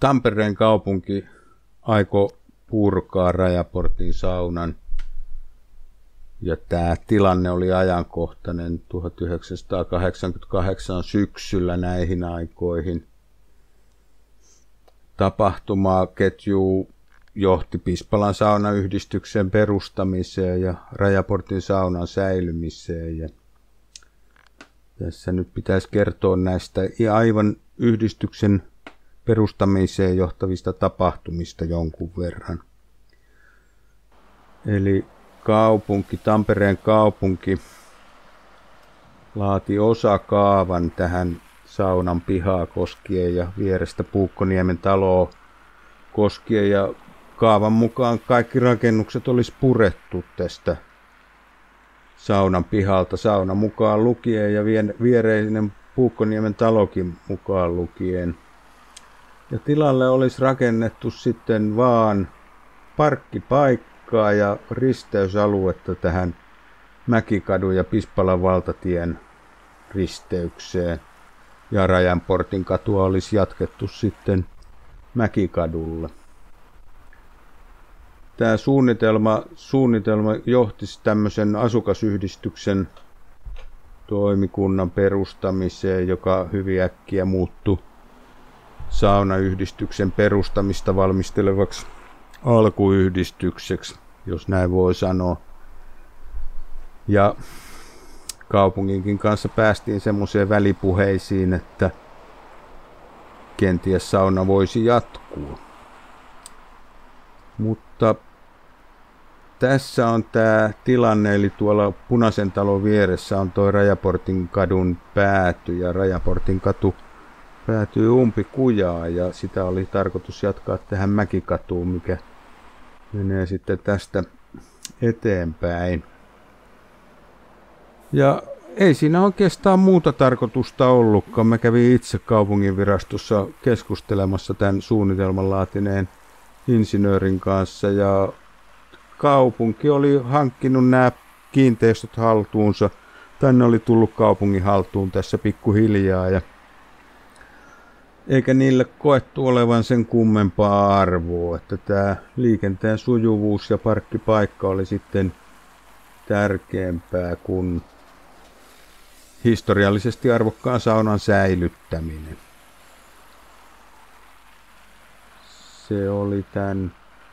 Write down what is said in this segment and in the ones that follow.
Tampereen kaupunki aikoi purkaa Rajaportin saunan. Ja tämä tilanne oli ajankohtainen 1988 syksyllä näihin aikoihin. Tapahtumaketju johti Pispalan saunayhdistyksen perustamiseen ja Rajaportin saunan säilymiseen. Ja tässä nyt pitäisi kertoa näistä aivan yhdistyksen perustamiseen johtavista tapahtumista jonkun verran. Eli Tampereen kaupunki laati osakaavan tähän saunan pihaa koskien ja vierestä Puukkoniemen taloa koskien, ja kaavan mukaan kaikki rakennukset olisi purettu tästä saunan pihalta, sauna mukaan lukien ja viereinen Puukkoniemen talokin mukaan lukien. Ja tilalle olisi rakennettu sitten vaan parkkipaikkaa ja risteysaluetta tähän Mäkikadun ja Pispalan valtatien risteykseen. Ja Rajaportin katua olisi jatkettu sitten Mäkikadulle. Tämä suunnitelma johti tämmöisen asukasyhdistyksen toimikunnan perustamiseen, joka hyvin äkkiä muuttui saunayhdistyksen perustamista valmistelevaksi alkuyhdistykseksi, jos näin voi sanoa. Ja kaupunginkin kanssa päästiin semmoiseen välipuheisiin, että kenties sauna voisi jatkuu. Mutta tässä on tämä tilanne, eli tuolla Punaisen talon vieressä on tuo Rajaportin kadun pääty, ja Rajaportin katu päätyy umpikujaan, ja sitä oli tarkoitus jatkaa tähän Mäkikatuun, mikä menee sitten tästä eteenpäin. Ja ei siinä oikeastaan muuta tarkoitusta ollutkaan. Mä kävin itse kaupunginvirastossa keskustelemassa tämän suunnitelman laatineen insinöörin kanssa, ja kaupunki oli hankkinut nämä kiinteistöt haltuunsa. Tänne oli tullut kaupungin haltuun tässä pikkuhiljaa, ja eikä niille koettu olevan sen kummempaa arvoa, että tämä liikenteen sujuvuus ja parkkipaikka oli sitten tärkeämpää kuin historiallisesti arvokkaan saunan säilyttäminen. Se oli tämän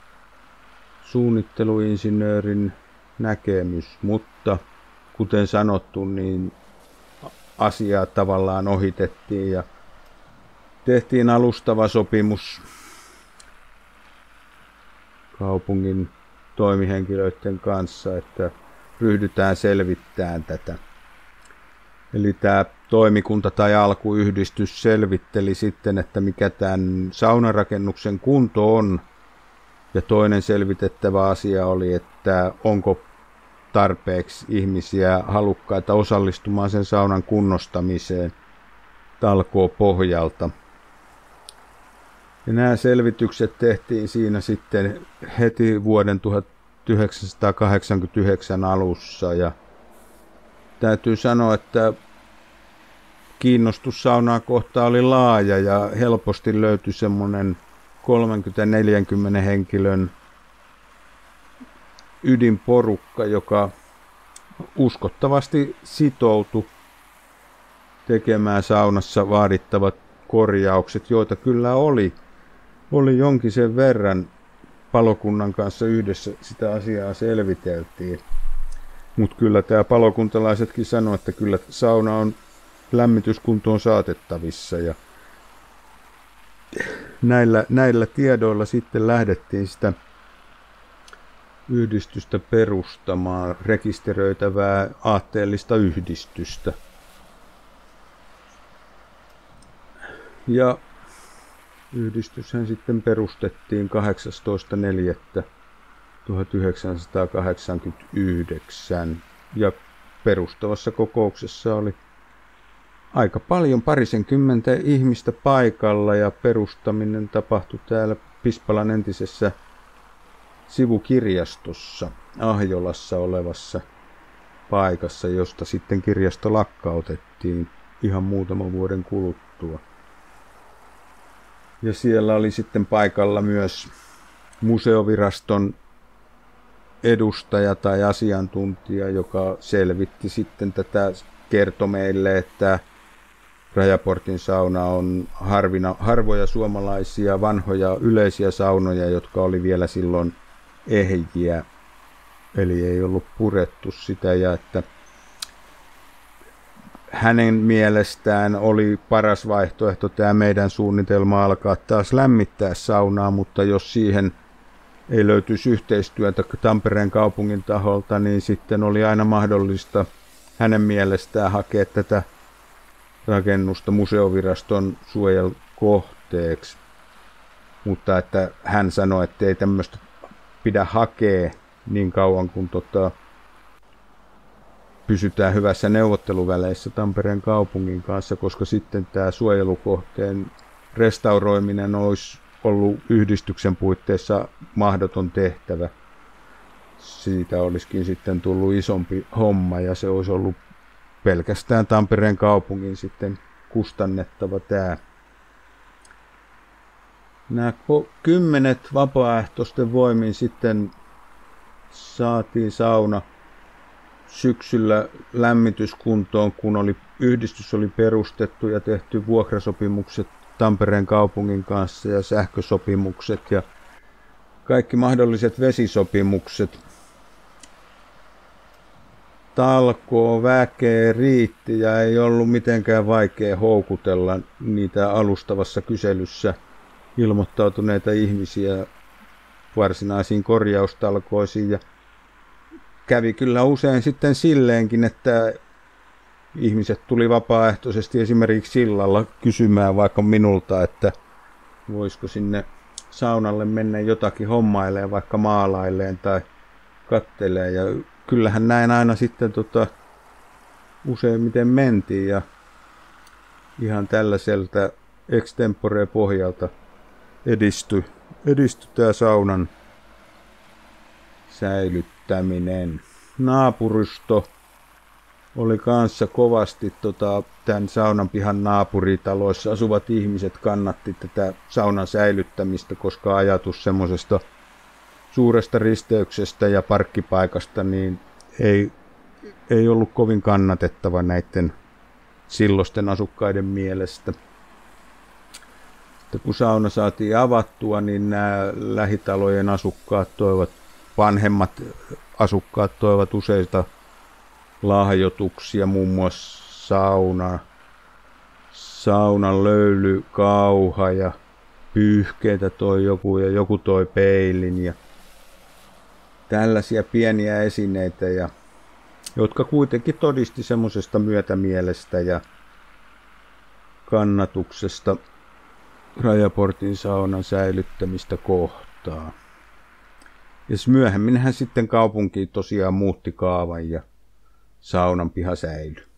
suunnitteluinsinöörin näkemys, mutta kuten sanottu, niin asiaa tavallaan ohitettiin ja tehtiin alustava sopimus kaupungin toimihenkilöiden kanssa, että ryhdytään selvittämään tätä. Eli tämä toimikunta tai alkuyhdistys selvitteli sitten, että mikä tämän saunarakennuksen kunto on. Ja toinen selvitettävä asia oli, että onko tarpeeksi ihmisiä halukkaita osallistumaan sen saunan kunnostamiseen talkoopohjalta. Ja nämä selvitykset tehtiin siinä sitten heti vuoden 1989 alussa. Ja täytyy sanoa, että kiinnostus saunaa kohtaan oli laaja ja helposti löytyi semmoinen 30-40 henkilön ydinporukka, joka uskottavasti sitoutui tekemään saunassa vaadittavat korjaukset, joita kyllä oli jonkin sen verran. Palokunnan kanssa yhdessä sitä asiaa selviteltiin. Mutta kyllä tämä palokuntalaisetkin sanoi, että kyllä sauna on lämmityskuntoon saatettavissa. Ja näillä tiedoilla sitten lähdettiin sitä yhdistystä perustamaan, rekisteröitävää aatteellista yhdistystä. Ja yhdistyshän sitten perustettiin 18.4.1989 ja perustavassa kokouksessa oli aika paljon, parisenkymmentä ihmistä paikalla, ja perustaminen tapahtui täällä Pispalan entisessä sivukirjastossa Ahjolassa olevassa paikassa, josta sitten kirjasto lakkautettiin ihan muutaman vuoden kuluttua. Ja siellä oli sitten paikalla myös museoviraston edustaja tai asiantuntija, joka selvitti sitten tätä, kertoi meille, että Rajaportin sauna on harvoja suomalaisia vanhoja yleisiä saunoja, jotka oli vielä silloin ehjiä, eli ei ollut purettu sitä, ja että hänen mielestään oli paras vaihtoehto tämä meidän suunnitelma alkaa taas lämmittää saunaa, mutta jos siihen ei löytyisi yhteistyötä Tampereen kaupungin taholta, niin sitten oli aina mahdollista hänen mielestään hakea tätä rakennusta museoviraston suojelukohteeksi. Mutta että hän sanoi, että ei tämmöistä pidä hakea niin kauan kuin pysytään hyvässä neuvotteluväleissä Tampereen kaupungin kanssa, koska sitten tämä suojelukohteen restauroiminen olisi ollut yhdistyksen puitteissa mahdoton tehtävä. Siitä olisikin sitten tullut isompi homma ja se olisi ollut pelkästään Tampereen kaupungin sitten kustannettava tämä. Nämä 10 vapaaehtoisten voimin sitten saatiin sauna syksyllä lämmityskuntoon, kun yhdistys oli perustettu ja tehty vuokrasopimukset Tampereen kaupungin kanssa ja sähkösopimukset ja kaikki mahdolliset vesisopimukset. Talkoo väkeä riitti ja ei ollut mitenkään vaikea houkutella niitä alustavassa kyselyssä ilmoittautuneita ihmisiä varsinaisiin korjaustalkoisiin. Ja kävi kyllä usein sitten silleenkin, että ihmiset tuli vapaaehtoisesti esimerkiksi sillalla kysymään vaikka minulta, että voisiko sinne saunalle mennä jotakin hommailemaan, vaikka maalaileen tai kattelee. Ja kyllähän näin aina sitten useimmiten mentiin ja ihan tällaiselta extempore pohjalta edistyi tämä saunan säilyttäminen. Naapurusto oli kanssa kovasti tämän saunan pihan naapuritaloissa asuvat ihmiset kannatti tätä saunan säilyttämistä, koska ajatus semmoisesta suuresta risteyksestä ja parkkipaikasta niin ei ollut kovin kannatettava näiden silloisten asukkaiden mielestä. Sitten kun sauna saatiin avattua, niin nämä lähitalojen vanhemmat asukkaat toivat useita lahjoituksia, muun muassa saunan löylykauha ja pyyhkeitä toi joku ja joku toi peilin ja tällaisia pieniä esineitä, jotka kuitenkin todisti semmoisesta myötämielestä ja kannatuksesta Rajaportin saunan säilyttämistä kohtaan. Ja myöhemminhän sitten kaupunki tosiaan muutti kaavan ja saunan piha säilyi.